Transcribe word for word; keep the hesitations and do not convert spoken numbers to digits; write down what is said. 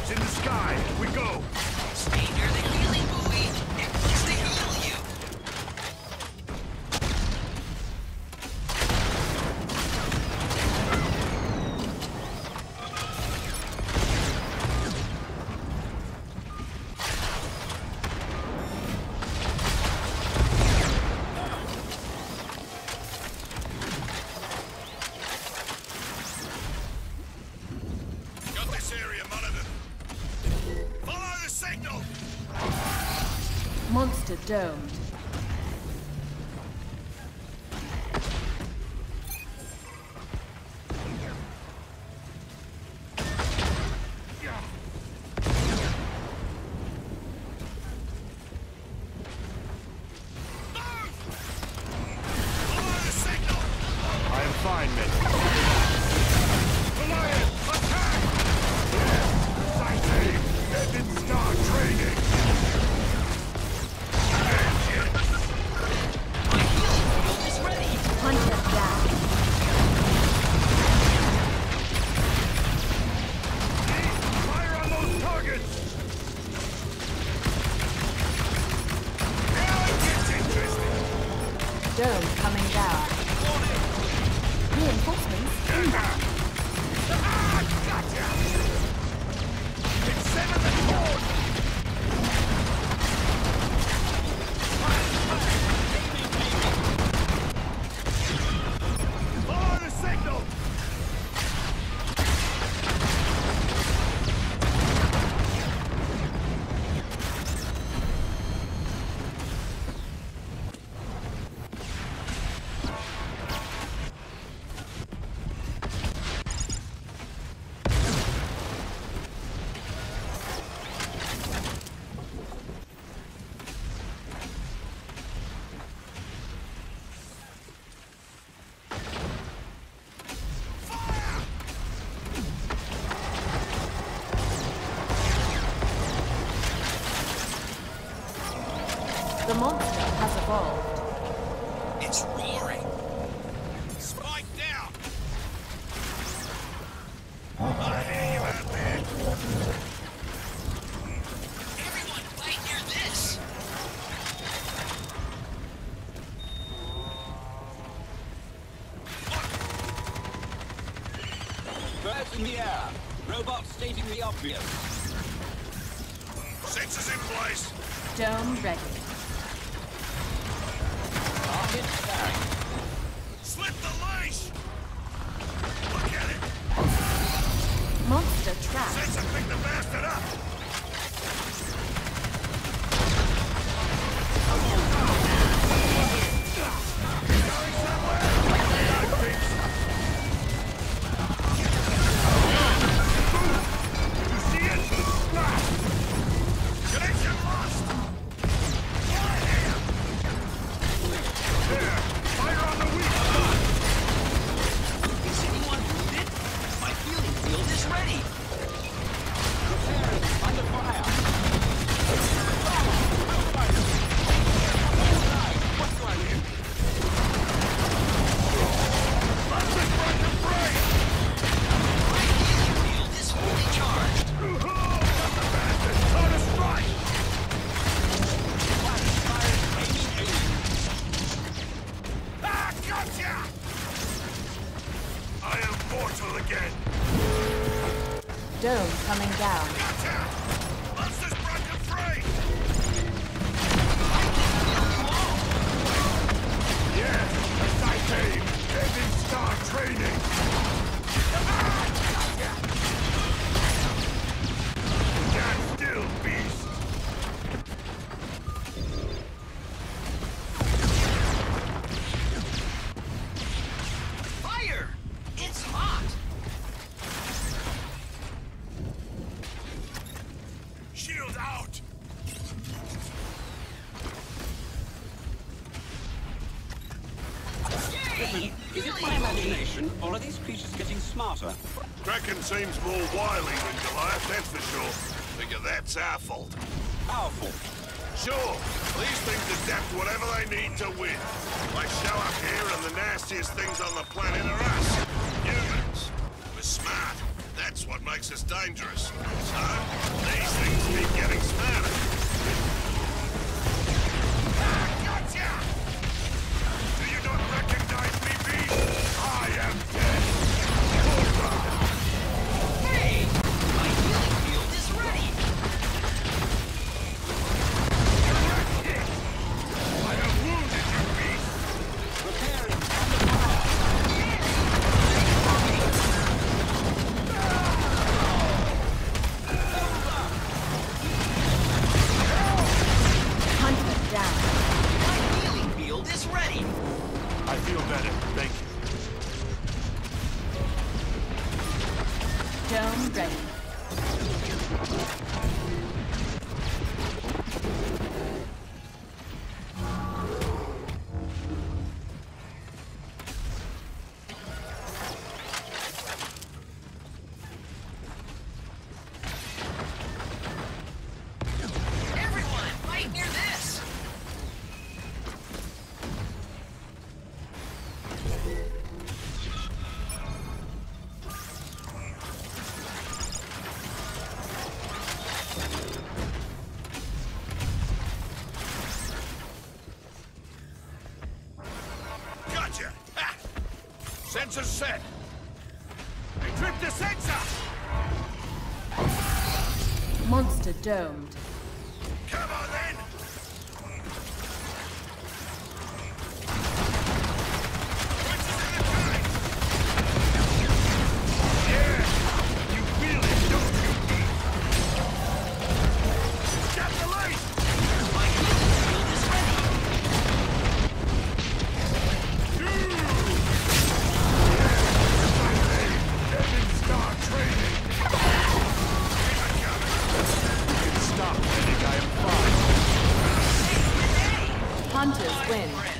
in the sky. We go. Stay near the healing buoy. It wants to heal you. Monster domed. I am fine, men. Goliath, attack! Fighting! They didn't start training! Hunt him down. Fire on those targets! Now it gets interesting! Dome coming down. Reinforcements inbound. Ah, gotcha! It's seven and four! Follow the signal! The monster has evolved. It's roaring. Spike down. I hear you out there. Everyone, right near this. Birds in the air. Robots stating the obvious. Sensors in place. Dome ready. Target down. Slip the leash! Look at it! Monster trapped. Sensor picked the bastard up! Going somewhere! Got it fixed. You see it? Blast! Connection lost! There! Fire on the weak spot! Is anyone wounded? My healing field is ready. Preparing. Under fire. What do I do? Let's just run the break! My healing field is fully charged. Got the bastard! On a strike! Ah, gotcha! I am mortal again! Dome coming down. Gotcha! Monster's broken free! Yes, as I came, they didn't start training! Ah, gotcha! Stand still, beast! Fire! It's hot. Shield out! Listen, is it my imagination, or are these creatures getting smarter? Kraken seems more wily than Goliath, that's for sure. Figure that's our fault. Powerful. Sure, these things adapt whatever they need to win. They show up here and the nastiest things on the planet are us. Humans. We're smart. That's That's what makes us dangerous. So, these things keep getting smarter. Ah, gotcha! Do you not recognize me, beast? I am dead. Hey! My healing field is ready! Correct hit! I have wounded you, beast! Repairing. Hunter down. My healing field is ready! I feel better, thank you. Dome ready. Everyone, fight near this! Gotcha! Ha! Sensor set! Encrypt the sensor! Monster domed. Come on then! Switches in the tank! Yeah! You feel it, don't you, Pete? Get the light! My healing field is ready! Start training! Stop, I think I am fine. Hunters win. Friend.